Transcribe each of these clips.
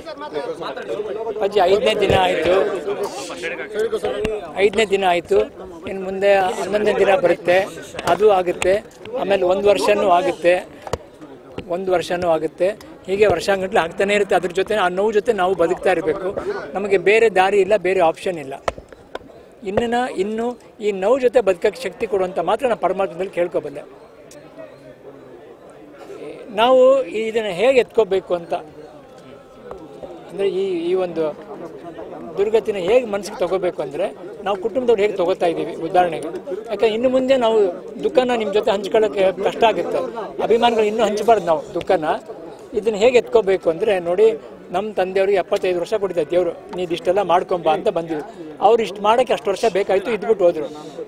ಅಜ್ಜಿ 5ನೇ ದಿನ ಆಯಿತು, 5ನೇ ದಿನ ಆಯಿತು. ಇನ್ನು ಮುಂದೆ 11ನೇ ದಿನ ಬರುತ್ತೆ, ಅದು ಆಗುತ್ತೆ. ಆಮೇಲೆ 1 ವರ್ಷನೂ ಆಗುತ್ತೆ, 1 ವರ್ಷನೂ ಆಗುತ್ತೆ. ಹೀಗೆ ವರ್ಷಾಂಗಟ್ಲೆ ಆಗ್ತಾನೆ ಇರುತ್ತೆ. ಅದ್ರ ಜೊತೆ ಆ ನೋವು ಜೊತೆ ನಾವು ಬದುಕ್ತಾ ಇರಬೇಕು. ನಮಗೆ ಬೇರೆ ದಾರಿ ಇಲ್ಲ, ಬೇರೆ ಆಪ್ಷನ್ ಇಲ್ಲ. ಇನ್ನು ಈ ನೋವು ಜೊತೆ ಬದುಕಕ್ಕೆ ಶಕ್ತಿ ಕೊಡುವಂಥ ಮಾತ್ರ ನಾನು ಪರಮಾತ್ಮದಲ್ಲಿ ಕೇಳ್ಕೊಬಲ್ಲೆ. ನಾವು ಇದನ್ನು ಹೇಗೆ ಎತ್ಕೋಬೇಕು ಅಂತ ಅಂದರೆ ಈ ಒಂದು ದುರ್ಗತಿನ ಹೇಗೆ ಮನಸ್ಸಿಗೆ ತಗೋಬೇಕು ಅಂದರೆ ನಾವು ಕುಟುಂಬದವ್ರು ಹೇಗೆ ತೊಗೋತಾ ಇದ್ದೀವಿ. ಉದಾಹರಣೆಗೆ ಯಾಕೆ ಇನ್ನು ಮುಂದೆ ನಾವು ದುಃಖನ ನಿಮ್ಮ ಜೊತೆ ಹಂಚ್ಕೊಳ್ಳೋಕ್ಕೆ ಕಷ್ಟ ಆಗುತ್ತೆ. ಅಭಿಮಾನಿಗಳು ಇನ್ನೂ ಹಂಚಬಾರ್ದು ನಾವು ದುಃಖನ. ಇದನ್ನು ಹೇಗೆ ಎತ್ಕೋಬೇಕು ಅಂದರೆ ನೋಡಿ, ನಮ್ಮ ತಂದೆಯವ್ರಿಗೆ 75 ವರ್ಷ ಕೊಟ್ಟಿದ್ದೆ ದೇವರು, ನೀನು ಇಷ್ಟೆಲ್ಲ ಮಾಡ್ಕೊಂಬ ಅಂತ ಬಂದಿದ್ರು. ಅವ್ರು ಇಷ್ಟು ಮಾಡೋಕ್ಕೆ ಅಷ್ಟು ವರ್ಷ ಬೇಕಾಯಿತು, ಇದ್ಬಿಟ್ಟು ಹೋದರು.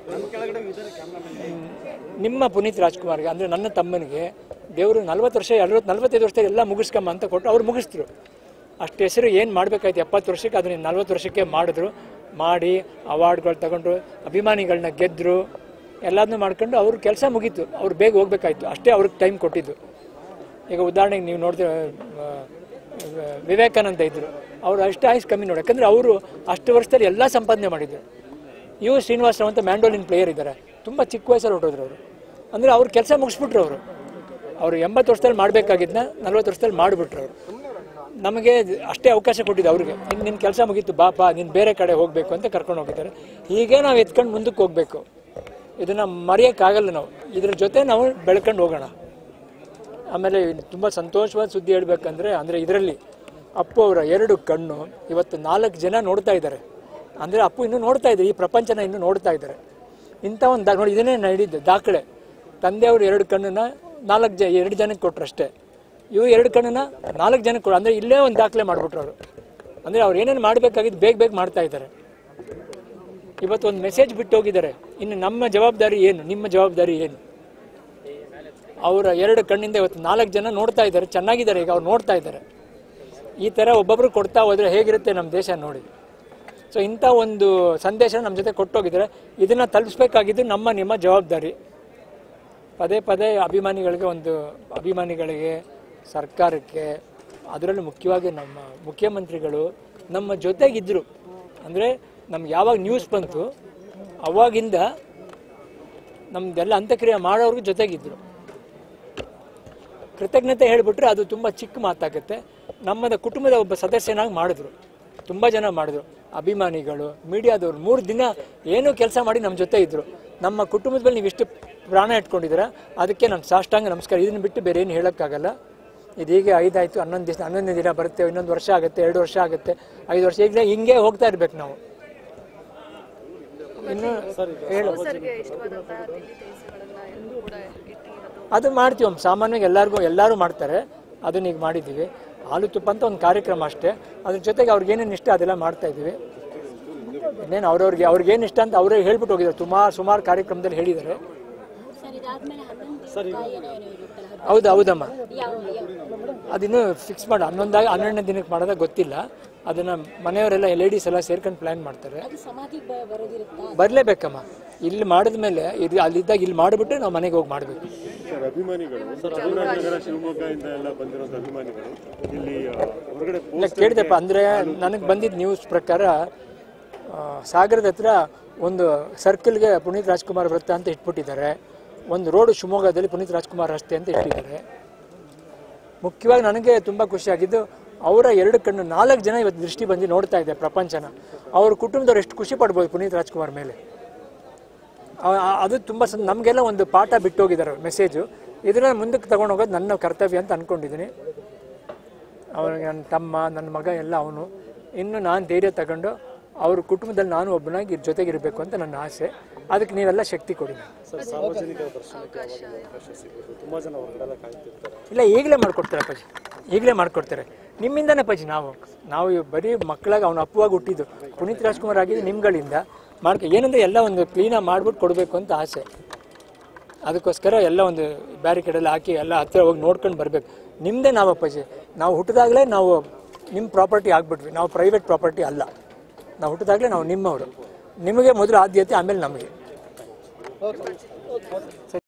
ನಿಮ್ಮ ಪುನೀತ್ ರಾಜ್ಕುಮಾರ್ಗೆ ಅಂದರೆ ನನ್ನ ತಮ್ಮನಿಗೆ ದೇವರು 40 ವರ್ಷ 45 ವರ್ಷದಲ್ಲಿ ಎಲ್ಲ ಮುಗಿಸ್ಕೊಂಬ ಅಂತ ಕೊಟ್ಟು ಅವ್ರು ಮುಗಿಸಿದ್ರು. ಅಷ್ಟು ಹೆಸರು ಏನು ಮಾಡಬೇಕಾಯ್ತು 70 ವರ್ಷಕ್ಕೆ, ಅದನ್ನ 40 ವರ್ಷಕ್ಕೆ ಮಾಡಿದ್ರು. ಮಾಡಿ ಅವಾರ್ಡ್ಗಳು ತಗೊಂಡ್ರು, ಅಭಿಮಾನಿಗಳನ್ನ ಗೆದ್ದರು, ಎಲ್ಲದನ್ನೂ ಮಾಡ್ಕೊಂಡು ಅವ್ರ ಕೆಲಸ ಮುಗೀತು. ಅವ್ರು ಬೇಗ ಹೋಗ್ಬೇಕಾಯ್ತು, ಅಷ್ಟೇ ಅವ್ರಿಗೆ ಟೈಮ್ ಕೊಟ್ಟಿದ್ದು. ಈಗ ಉದಾಹರಣೆಗೆ ನೀವು ನೋಡಿದ್ರೆ ವಿವೇಕಾನಂದ ಇದ್ದರು, ಅವರು ಅಷ್ಟು ಆಯುಸ್ ಕಮ್ಮಿ ನೋಡಿ. ಯಾಕಂದರೆ ಅವರು ಅಷ್ಟು ವರ್ಷದಲ್ಲಿ ಎಲ್ಲ ಸಂಪಾದನೆ ಮಾಡಿದರು. ಶ್ರೀನಿವಾಸರಾವ್ ಅಂತ ಮ್ಯಾಂಡೋಲಿನ್ ಪ್ಲೇಯರ್ ಇದ್ದಾರೆ, ತುಂಬ ಚಿಕ್ಕ ವಯಸ್ಸಲ್ಲಿ ಹೊರಟೋದ್ರು ಅವರು. ಅಂದರೆ ಅವ್ರ ಕೆಲಸ ಮುಗಿಸ್ಬಿಟ್ರು ಅವರು 80 ವರ್ಷದಲ್ಲಿ ಮಾಡಬೇಕಾಗಿದ್ದನ್ನ 40 ವರ್ಷದಲ್ಲಿ ಮಾಡಿಬಿಟ್ರು ಅವರು. ನಮಗೆ ಅಷ್ಟೇ ಅವಕಾಶ ಕೊಟ್ಟಿದ್ದು ಅವ್ರಿಗೆ. ನಿನ್ನ ಕೆಲಸ ಮುಗೀತು, ಬಾಪಾ ನೀನು ಬೇರೆ ಕಡೆ ಹೋಗಬೇಕು ಅಂತ ಕರ್ಕೊಂಡು ಹೋಗಿದ್ದಾರೆ. ಹೀಗೆ ನಾವು ಎತ್ಕೊಂಡು ಮುಂದಕ್ಕೆ ಹೋಗಬೇಕು. ಇದನ್ನು ಮರೆಯೋಕ್ಕಾಗಲ್ಲ ನಾವು. ಇದ್ರ ಜೊತೆ ನಾವು ಬೆಳ್ಕೊಂಡು ಹೋಗೋಣ. ಆಮೇಲೆ ತುಂಬ ಸಂತೋಷವಾದ ಸುದ್ದಿ ಹೇಳಬೇಕಂದ್ರೆ ಇದರಲ್ಲಿ ಅಪ್ಪು ಅವರ 2 ಕಣ್ಣು ಇವತ್ತು 4 ಜನ ನೋಡ್ತಾ ಇದ್ದಾರೆ. ಅಂದರೆ ಅಪ್ಪು ಇನ್ನೂ ನೋಡ್ತಾ ಇದ್ದಾರೆ, ಈ ಪ್ರಪಂಚನ ಇನ್ನೂ ನೋಡ್ತಾ ಇದ್ದಾರೆ. ಇಂಥ ಒಂದು ನೋಡಿ, ಇದನ್ನೇ ನಡೆದಿದ್ದು ದಾಖಲೆ. ತಂದೆಯವರು 2 ಕಣ್ಣನ್ನ 2 ಜನಕ್ಕೆ ಕೊಟ್ಟರು ಅಷ್ಟೇ. ಇವು 2 ಕಣ್ಣನ್ನ 4 ಜನಕ್ಕೆ ಕೊಡು. ಅಂದರೆ ಇಲ್ಲೇ ಒಂದು ದಾಖಲೆ ಮಾಡಿಬಿಟ್ರು ಅವರು. ಅಂದರೆ ಅವ್ರು ಏನೇನು ಮಾಡಬೇಕಾಗಿದ್ದು ಬೇಗ ಮಾಡ್ತಾ ಇದ್ದಾರೆ. ಇವತ್ತು ಒಂದು ಮೆಸೇಜ್ ಬಿಟ್ಟು ಹೋಗಿದ್ದಾರೆ. ಇನ್ನು ನಮ್ಮ ಜವಾಬ್ದಾರಿ ಏನು, ನಿಮ್ಮ ಜವಾಬ್ದಾರಿ ಏನು? ಅವರ 2 ಕಣ್ಣಿಂದ ಇವತ್ತು 4 ಜನ ನೋಡ್ತಾ ಇದ್ದಾರೆ, ಚೆನ್ನಾಗಿದ್ದಾರೆ. ಈಗ ಅವ್ರು ನೋಡ್ತಾ ಇದ್ದಾರೆ. ಈ ಥರ ಒಬ್ಬೊಬ್ರು ಕೊಡ್ತಾ ಹೋದರೆ ಹೇಗಿರುತ್ತೆ ನಮ್ಮ ದೇಶ ನೋಡಿ. ಸೊ ಇಂಥ ಒಂದು ಸಂದೇಶ ನಮ್ಮ ಜೊತೆ ಕೊಟ್ಟೋಗಿದ್ದಾರೆ. ಇದನ್ನು ತಲುಪಿಸ್ಬೇಕಾಗಿದ್ದು ನಿಮ್ಮ ಜವಾಬ್ದಾರಿ. ಪದೇ ಅಭಿಮಾನಿಗಳಿಗೆ ಸರ್ಕಾರಕ್ಕೆ, ಅದರಲ್ಲೂ ಮುಖ್ಯವಾಗಿ ನಮ್ಮ ಮುಖ್ಯಮಂತ್ರಿಗಳು ನಮ್ಮ ಜೊತೆಗಿದ್ದರು. ಅಂದರೆ ನಮ್ಗೆ ಯಾವಾಗ ನ್ಯೂಸ್ ಬಂತು ಅವಾಗಿಂದ ನಮ್ದೆಲ್ಲ ಅಂತ್ಯಕ್ರಿಯೆ ಮಾಡೋರ್ಗೂ ಜೊತೆಗಿದ್ದರು. ಕೃತಜ್ಞತೆ ಹೇಳಿಬಿಟ್ರೆ ಅದು ತುಂಬ ಚಿಕ್ಕ ಮಾತಾಗುತ್ತೆ. ನಮ್ಮದ ಕುಟುಂಬದ ಒಬ್ಬ ಸದಸ್ಯನಾಗಿ ಮಾಡಿದ್ರು, ತುಂಬ ಜನ ಮಾಡಿದ್ರು. ಅಭಿಮಾನಿಗಳು, ಮೀಡಿಯಾದವ್ರು 3 ದಿನ ಏನೂ ಕೆಲಸ ಮಾಡಿ ನಮ್ಮ ಜೊತೆ ಇದ್ದರು. ನಮ್ಮ ಕುಟುಂಬದ ಮೇಲೆ ನೀವು ಇಷ್ಟು ಪ್ರಾಣ ಇಟ್ಕೊಂಡಿದ್ದೀರ, ಅದಕ್ಕೆ ನಾನು ಸಾಷ್ಟಾಂಗ ನಮಸ್ಕಾರ. ಇದನ್ನು ಬಿಟ್ಟು ಬೇರೆ ಏನು ಹೇಳೋಕ್ಕಾಗಲ್ಲ. ಇದೀಗ 5 ಆಯಿತು, 11ನೇ ದಿನ ಬರುತ್ತೆ, ಇನ್ನೊಂದು ವರ್ಷ ಆಗುತ್ತೆ, 2 ವರ್ಷ ಆಗುತ್ತೆ, 5 ವರ್ಷ. ಈಗ ಹಿಂಗೆ ಹೋಗ್ತಾ ಇರ್ಬೇಕು ನಾವು. ಇನ್ನು ಹೇಳು, ಅದು ಮಾಡ್ತೀವಿ ಸಾಮಾನ್ಯವಾಗಿ. ಎಲ್ಲರೂ ಮಾಡ್ತಾರೆ, ಅದನ್ನ ಈಗ ಮಾಡಿದ್ದೀವಿ. ಹಾಲು ತುಪ್ಪ ಅಂತ ಒಂದು ಕಾರ್ಯಕ್ರಮ ಅಷ್ಟೇ. ಅದ್ರ ಜೊತೆಗೆ ಅವ್ರಿಗೇನೇನು ಇಷ್ಟ ಅದೆಲ್ಲ ಮಾಡ್ತಾ ಇದ್ದೀವಿ. ಇನ್ನೇನು ಅವ್ರಿಗೇನು ಇಷ್ಟ ಅಂತ ಅವರೇ ಹೇಳ್ಬಿಟ್ಟು ಹೋಗಿದ್ದಾರೆ. ಸುಮಾರು ಕಾರ್ಯಕ್ರಮದಲ್ಲಿ ಹೇಳಿದ್ದಾರೆ. ಹೌದಮ್ಮ, ಅದಿನ್ನೂ ಫಿಕ್ಸ್ ಮಾಡಿ 11ನೇ ದಿನಕ್ಕೆ ಮಾಡೋದಾಗ ಗೊತ್ತಿಲ್ಲ. ಅದನ್ನು ಮನೆಯವರೆಲ್ಲ ಲೇಡೀಸ್ ಎಲ್ಲ ಸೇರ್ಕೊಂಡು ಪ್ಲ್ಯಾನ್ ಮಾಡ್ತಾರೆ. ಬರಲೇಬೇಕಮ್ಮ. ಇಲ್ಲಿ ಮಾಡಿದ್ಮೇಲೆ ಅಲ್ಲಿದ್ದಾಗ ಇಲ್ಲಿ ಮಾಡಿಬಿಟ್ಟು ನಾವು ಮನೆಗೆ ಹೋಗಿ ಮಾಡಬೇಕು. ಕೇಳಿದೆಪ್ಪ, ಅಂದರೆ ನನಗೆ ಬಂದಿದ್ದ ನ್ಯೂಸ್ ಪ್ರಕಾರ ಸಾಗರದ ಹತ್ರ ಒಂದು ಸರ್ಕಲ್ಗೆ ಪುನೀತ್ ರಾಜ್ಕುಮಾರ್ ವೃತ್ತ ಅಂತ ಇಟ್ಬಿಟ್ಟಿದ್ದಾರೆ. ಒಂದು ರೋಡು ಶಿವಮೊಗ್ಗದಲ್ಲಿ ಪುನೀತ್ ರಾಜ್ಕುಮಾರ್ ರಸ್ತೆ ಅಂತ ಇಟ್ಟಿದ್ದಾರೆ. ಮುಖ್ಯವಾಗಿ ನನಗೆ ತುಂಬ ಖುಷಿಯಾಗಿದ್ದು ಅವರ 2 ಕಣ್ಣು 4 ಜನ ಇವತ್ತು ದೃಷ್ಟಿ ಬಂದು ನೋಡ್ತಾ ಇದೆ ಪ್ರಪಂಚನ. ಅವ್ರ ಕುಟುಂಬದವ್ರು ಎಷ್ಟು ಖುಷಿ ಪಡ್ಬೋದು ಪುನೀತ್ ರಾಜ್ಕುಮಾರ್ ಮೇಲೆ. ಅದು ತುಂಬ ನಮಗೆಲ್ಲ ಒಂದು ಪಾಠ ಬಿಟ್ಟೋಗಿದ್ದಾರೆ ಮೆಸೇಜು. ಇದನ್ನ ಮುಂದಕ್ಕೆ ತಗೊಂಡು ಹೋಗೋದು ನನ್ನ ಕರ್ತವ್ಯ ಅಂತ ಅಂದ್ಕೊಂಡಿದ್ದೀನಿ. ಅವ್ರಿಗೆ ನನ್ನ ತಮ್ಮ, ನನ್ನ ಮಗ ಎಲ್ಲ ಅವನು. ಇನ್ನು ನಾನು ಧೈರ್ಯ ತಗೊಂಡು ಅವ್ರ ಕುಟುಂಬದಲ್ಲಿ ನಾನು ಒಬ್ಬನಾಗಿ ಜೊತೆಗಿರಬೇಕು ಅಂತ ನನ್ನ ಆಸೆ. ಅದಕ್ಕೆ ನೀವೆಲ್ಲ ಶಕ್ತಿ ಕೊಡಿ. ಇಲ್ಲ, ಈಗಲೇ ಮಾಡಿಕೊಡ್ತಾರೆ ಅಪ್ಪಾಜಿ, ಈಗಲೇ ಮಾಡಿಕೊಡ್ತಾರೆ. ನಿಮ್ಮಿಂದನೇ ಅಪ್ಪಾಜಿ. ನಾವು ಬರೀ ಮಕ್ಕಳಾಗಿ ಅವನು ಅಪ್ಪುವಾಗಿ ಹುಟ್ಟಿದ್ದು. ಪುನೀತ್ ರಾಜ್ಕುಮಾರ್ ಆಗಿದ್ದು ನಿಮ್ಗಳಿಂದ ಏನಂದರೆ ಎಲ್ಲ ಒಂದು ಕ್ಲೀನಾಗಿ ಮಾಡ್ಬಿಟ್ಟು ಕೊಡಬೇಕು ಅಂತ ಆಸೆ. ಅದಕ್ಕೋಸ್ಕರ ಎಲ್ಲ ಒಂದು ಬ್ಯಾರಿಕೇಡೆಲ್ಲ ಹಾಕಿ ಎಲ್ಲ ಹತ್ತಿರ ಹೋಗಿ ನೋಡ್ಕೊಂಡು ಬರಬೇಕು. ನಿಮ್ಮದೇ ನಾವು ಅಪ್ಪಾಜಿ. ನಾವು ಹುಟ್ಟಿದಾಗಲೇ ನಾವು ನಿಮ್ಮ ಪ್ರಾಪರ್ಟಿ ಆಗಿಬಿಟ್ವಿ. ನಾವು ಪ್ರೈವೇಟ್ ಪ್ರಾಪರ್ಟಿ ಅಲ್ಲ. ನಾವು ಹುಟ್ಟಿದಾಗಲೇ ನಾವು ನಿಮ್ಮವರು. ನಿಮಗೆ ಮೊದಲು ಆದ್ಯತೆ, ಆಮೇಲೆ ನಮಗೆ.